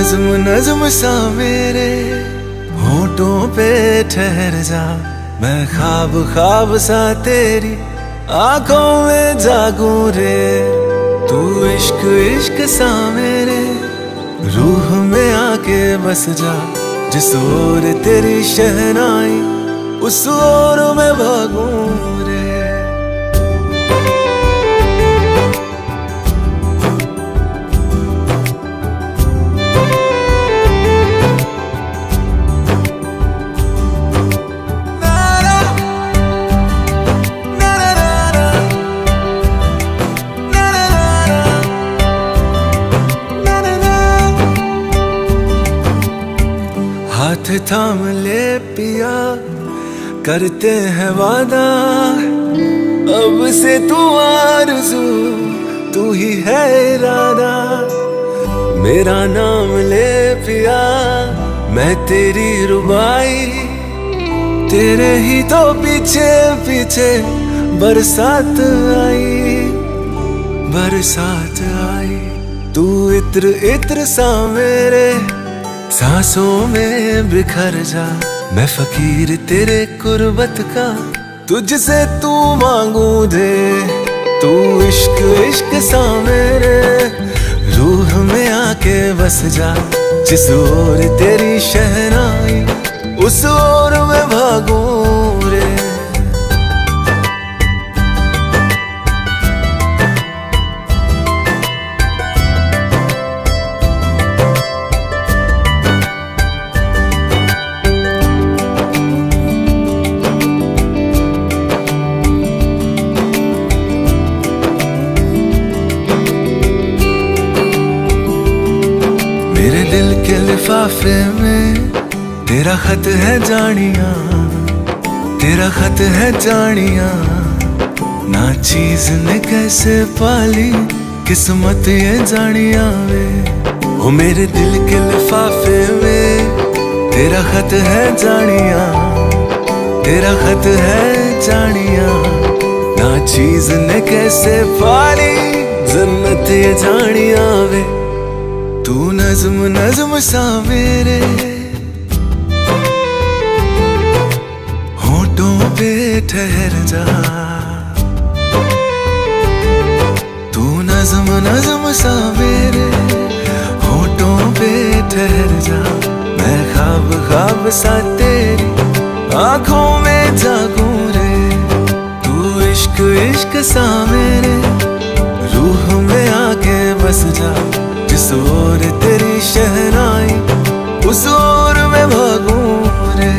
नज्म नज्म सा मेरे होठों पे ठहर जा, मैं ख्वाब ख्वाब सा तेरी आंखों में जागूं रे। तू इश्क इश्क सा मेरे रूह में आके बस जा, जिस ओर तेरी शहनाई उस ओर मैं भागूं रे। हाथ थाम ले पिया, करते हैं वादा, अब से तू आरज़ू तू ही है इरादा। मेरा नाम ले पिया, मैं तेरी रुबाई, तेरे ही तो पीछे पीछे बरसात आई, बरसात आई। तू इत्र इत्र सा मेरे सांसों में बिखर जा, मैं फकीर तेरे कुर्बत का तुझसे तू मांगू दे। तू इश्क इश्क सा मेरे रूह में आके बस जा, जिस ओर तेरी शहनाई उस ओर मैं भागूं रे। मेरे दिल के लिफाफे में तेरा खत है जानिया, तेरा खत है जानिया। ना चीज ने कैसे पाली किस्मत ये जानिया वे। ओ मेरे दिल के लिफाफे में तेरा खत है जानिया, तेरा खत है जानिया। ना चीज ने कैसे पाली जन्नत ये जानिया वे। तू नज्म नज्म सा मेरे होठों पे ठहर जा, तू नज्म नज्म सा मेरे होठों पे ठहर जा। मैं ख्वाब ख्वाब सा तेरी आंखों में जागूं रे। तू इश्क इश्क सा मेरे रूह में आके बस जा, जिस ओर तेरी शहनाई उस ओर मैं भागूं रे।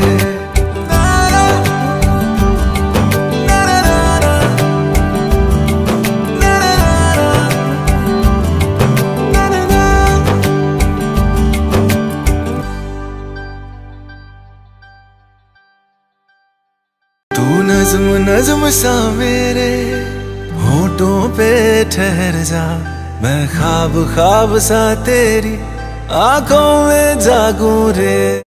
तू नज्म नज्म सा मेरे होठों पे ठहर जा, मैं ख्वाब ख्वाब सा तेरी आंखों में जागूं रे।